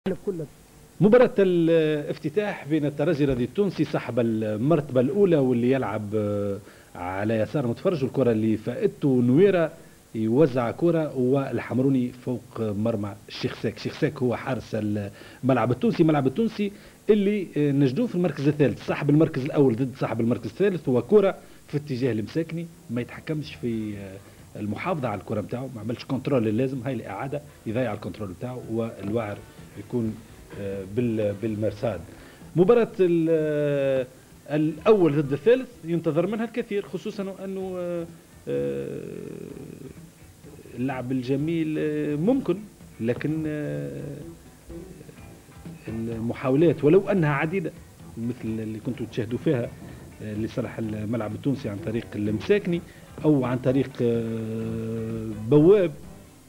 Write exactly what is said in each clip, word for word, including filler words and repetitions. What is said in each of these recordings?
مباراة الافتتاح بين الترجي الرياضي التونسي صاحب المرتبة الأولى واللي يلعب على يسار متفرج، والكرة اللي فاتته نويرة يوزع كرة والحمروني فوق مرمى الشيخ ساك. الشيخ ساك هو حارس الملعب التونسي. الملعب التونسي اللي نجدوه في المركز الثالث، صاحب المركز الأول ضد صاحب المركز الثالث، هو كرة في اتجاه المساكني، ما يتحكمش في المحافظة على الكرة نتاعو، ما عملش كنترول اللازم، هاي الإعادة يضيع الكنترول نتاعو والوعر يكون بالمرصاد. مباراة الأول ضد الثالث ينتظر منها الكثير، خصوصا أنه اللعب الجميل ممكن، لكن المحاولات ولو أنها عديدة مثل اللي كنتوا تشاهدوا فيها لصالح الملعب التونسي عن طريق المساكني أو عن طريق بواب،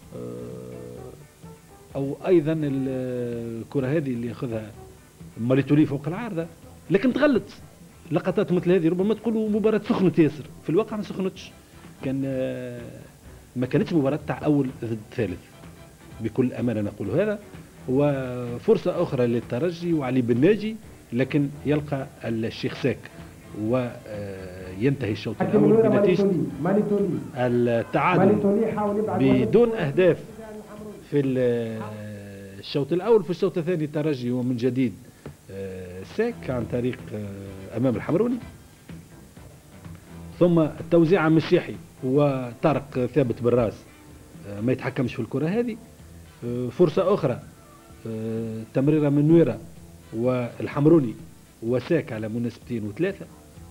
او ايضا الكره هذه اللي ياخذها ماليتولي فوق العارضه، لكن تغلط. لقطات مثل هذه ربما تقولوا مباراه سخنت ياسر، في الواقع ما سخنتش، كان ما كانتش مباراه تاع اول ضد ثالث، بكل امانه نقول هذا. وفرصه اخرى للترجي وعلي بن ناجي، لكن يلقى الشيخ ساك وينتهي الشوط الاول بنتيجه التعادل بدون اهداف في الشوط الاول. في الشوط الثاني الترجي ومن جديد ساك عن طريق امام الحمروني، ثم التوزيع من الشيحي وطارق ثابت بالراس ما يتحكمش في الكره هذه. فرصه اخرى تمريره من نويره والحمروني وساك على مناسبتين وثلاثه،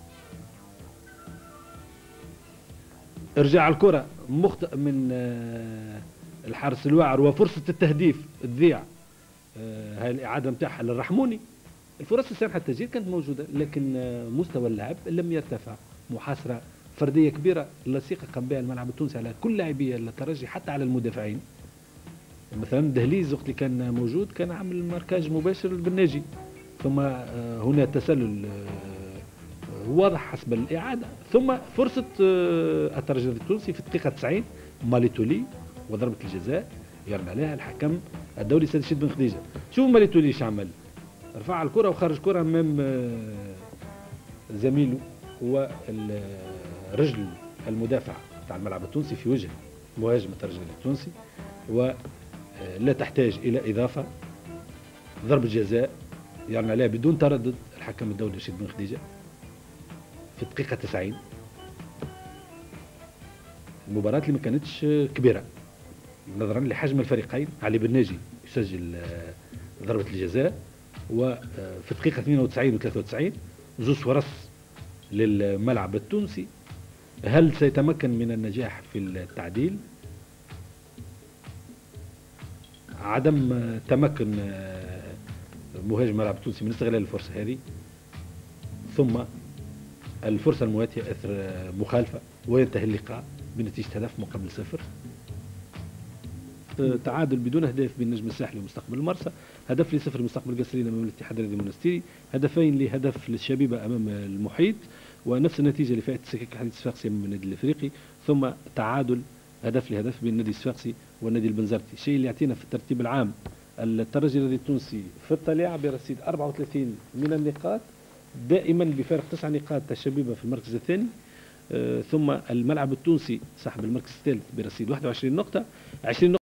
ارجاع الكره مخطئ من الحارس الواعر وفرصة التهديف تضيع، آه هاي الإعادة نتاعها للرحموني. الفرص السانحة التسجيل كانت موجودة، لكن آه مستوى اللعب لم يرتفع. محاصرة فردية كبيرة لصيقة قام بها الملعب التونسي على كل لاعبي الترجي، حتى على المدافعين. مثلا دهليز وقت اللي كان موجود كان عامل ماركاج مباشر للبناجي، ثم آه هنا تسلل آه واضح حسب الإعادة، ثم فرصة آه الترجي التونسي في الدقيقة تسعين ماليتولي وضربة الجزاء يرمى عليها الحكم الدولي سيد شيد بن خديجة. شوف ماليتولي ايش عمل، رفع الكرة وخرج كرة امام زميله ورجل المدافع تاع الملعب التونسي في وجه مهاجم الترجي التونسي، ولا تحتاج الى اضافة. ضربة جزاء يرمى عليها بدون تردد الحكم الدولي شيد بن خديجة في الدقيقة تسعين. المباراة اللي ما كانتش كبيرة نظرا لحجم الفريقين. علي بن ناجي يسجل ضربة الجزاء، وفي الدقيقة اثنين وتسعين و ثلاثة وتسعين زوج فرص للملعب التونسي. هل سيتمكن من النجاح في التعديل؟ عدم تمكن مهاجم الملعب التونسي من استغلال الفرصة هذه، ثم الفرصة المواتية اثر مخالفة، وينتهي اللقاء بنتيجة هدف مقابل صفر. تعادل بدون اهداف بين النجم الساحلي ومستقبل المرسى، هدف لصفر مستقبل قصرين امام الاتحاد الرياضي المنستيري، هدفين لهدف للشبيبه امام المحيط، ونفس النتيجه اللي فاتت سكك حديث الصفاقسي امام النادي الافريقي، ثم تعادل هدف لهدف بين النادي الصفاقسي والنادي البنزرتي. الشيء اللي يعطينا في الترتيب العام الترجي الرياضي التونسي في الطليعه برصيد أربعة وثلاثين من النقاط، دائما بفارق تسع نقاط الشبيبه في المركز الثاني، ثم الملعب التونسي صاحب المركز الثالث برصيد واحد وعشرين نقطه، عشرين نقطة